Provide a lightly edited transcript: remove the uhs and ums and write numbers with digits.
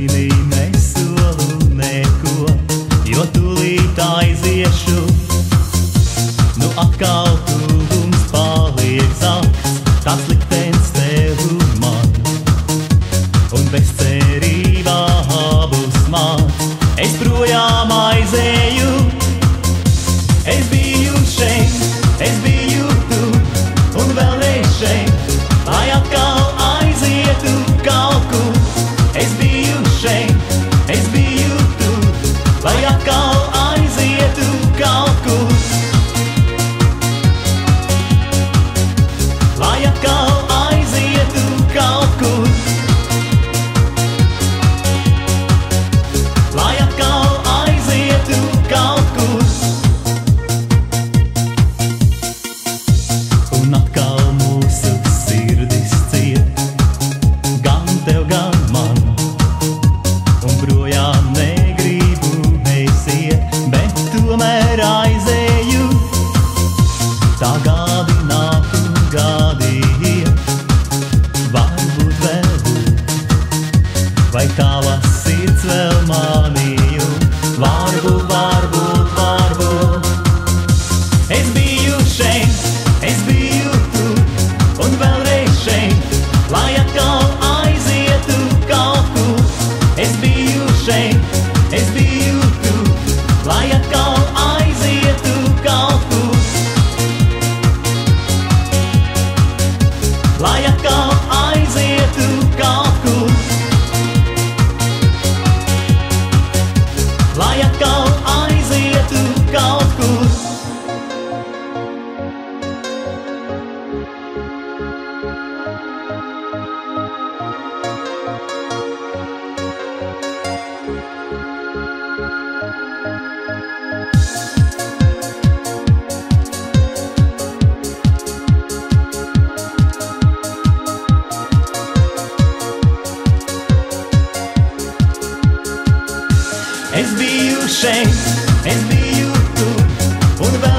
zini, nesolu neko, jo tūlīt aiziešu. Nu atkal tuvums paliek zaks, tāds liktenis tev un man. Un bez cerībā abus māt, es projām aizēju. Es biju šeit, es biju tur, un vēlreiz šeit, lai atkal aizietu kaut kur. Es biju šeit, es biju tur, lai atkal aizietu kaut kur. Lai atkal aizietu kaut kur. Lai atkal aizietu kaut kur. Un atkal mūsu sirdis ciet, gan tev, gan man. Un projām negribu es iet, bet tomēr aizēju. Tā gadi nāk un gadi iet, varbūt vēl būt. Vai tavas sirds vēl mani jūt? Varbūt, varbūt, varbūt. Es biju šeit, es biju tur, un vēlreiz šeit, lai atkal aizietu kaut kur. Es biju šeit, es biju tur, lai atkal aizietu kaut kur. Lai atkal aizietu kaut kur. Lai atkal aizietu kaut kur. Es biju šeit, es biju tur, un vēl